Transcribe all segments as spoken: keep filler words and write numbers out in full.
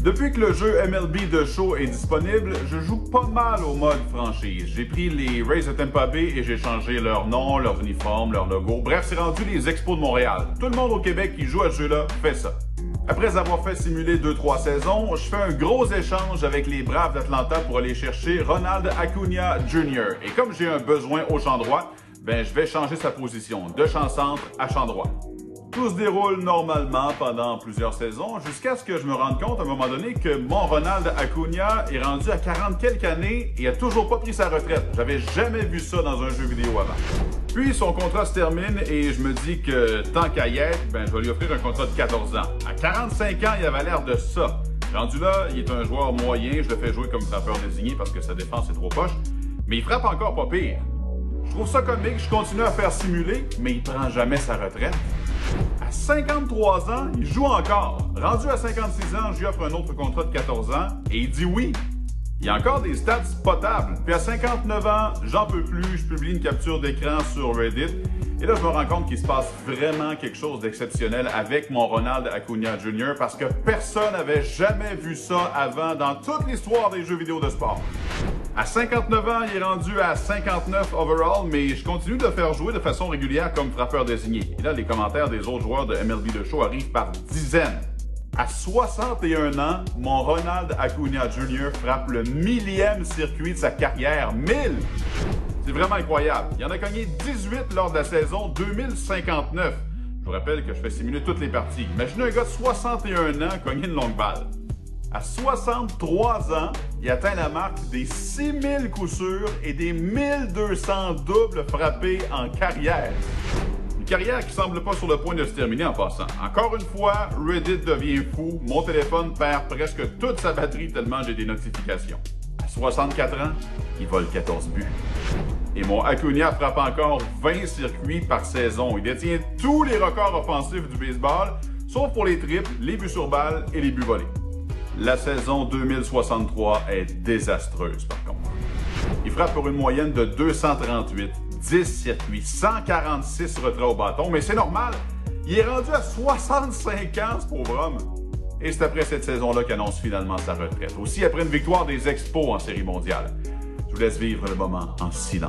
Depuis que le jeu M L B The Show est disponible, je joue pas mal au mode franchise. J'ai pris les Rays de Tampa Bay et j'ai changé leur nom, leur uniforme, leur logo. Bref, c'est rendu les Expos de Montréal. Tout le monde au Québec qui joue à ce jeu-là fait ça. Après avoir fait simuler deux trois saisons, je fais un gros échange avec les Braves d'Atlanta pour aller chercher Ronald Acuna Junior Et comme j'ai un besoin au champ droit, ben je vais changer sa position de champ centre à champ droit. Tout se déroule normalement pendant plusieurs saisons, jusqu'à ce que je me rende compte à un moment donné que mon Ronald Acuna est rendu à quarante quelques années et a toujours pas pris sa retraite. J'avais jamais vu ça dans un jeu vidéo avant. Puis son contrat se termine et je me dis que tant qu'à y être, ben, je vais lui offrir un contrat de quatorze ans. À quarante-cinq ans, il avait l'air de ça. Rendu là, il est un joueur moyen, je le fais jouer comme frappeur désigné parce que sa défense est trop poche, mais il frappe encore pas pire. Je trouve ça comique, je continue à faire simuler, mais il prend jamais sa retraite. À cinquante-trois ans, il joue encore. Rendu à cinquante-six ans, je lui offre un autre contrat de quatorze ans et il dit oui. Il y a encore des stats potables. Puis à cinquante-neuf ans, j'en peux plus, je publie une capture d'écran sur Reddit. Et là, je me rends compte qu'il se passe vraiment quelque chose d'exceptionnel avec mon Ronald Acuna Junior parce que personne n'avait jamais vu ça avant dans toute l'histoire des jeux vidéo de sport. À cinquante-neuf ans, il est rendu à cinquante-neuf overall, mais je continue de faire jouer de façon régulière comme frappeur désigné. Et là, les commentaires des autres joueurs de M L B The Show arrivent par dizaines. À soixante et un ans, mon Ronald Acuna Junior frappe le millième circuit de sa carrière, mille! C'est vraiment incroyable. Il en a cogné dix-huit lors de la saison deux mille cinquante-neuf. Je vous rappelle que je fais simuler toutes les parties. Imaginez un gars de soixante et un ans cogner une longue balle. À soixante-trois ans, il atteint la marque des six mille coups sûrs et des mille deux cents doubles frappés en carrière. Une carrière qui semble pas sur le point de se terminer en passant. Encore une fois, Reddit devient fou. Mon téléphone perd presque toute sa batterie tellement j'ai des notifications. À soixante-quatre ans, il vole quatorze buts. Et mon Acuna frappe encore vingt circuits par saison. Il détient tous les records offensifs du baseball, sauf pour les triples, les buts sur balle et les buts volés. La saison deux mille soixante-trois est désastreuse par contre. Il frappe pour une moyenne de deux cent trente-huit, dix circuits, cent quarante-six retraits au bâton, mais c'est normal, il est rendu à soixante-cinq ans ce pauvre homme. Et c'est après cette saison-là qu'il annonce finalement sa retraite. Aussi après une victoire des Expos en Série mondiale. Je vous laisse vivre le moment en silence.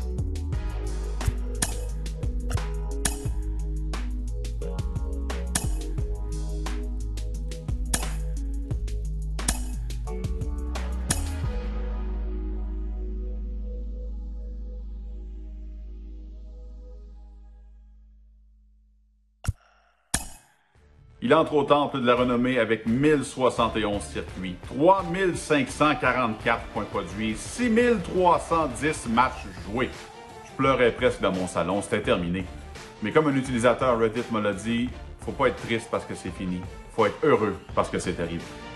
Il entre au temple de la renommée avec mille soixante et onze circuits, trois mille cinq cent quarante-quatre points produits, six mille trois cent dix matchs joués. Je pleurais presque dans mon salon, c'était terminé. Mais comme un utilisateur Reddit me l'a dit, faut pas être triste parce que c'est fini, faut être heureux parce que c'est arrivé.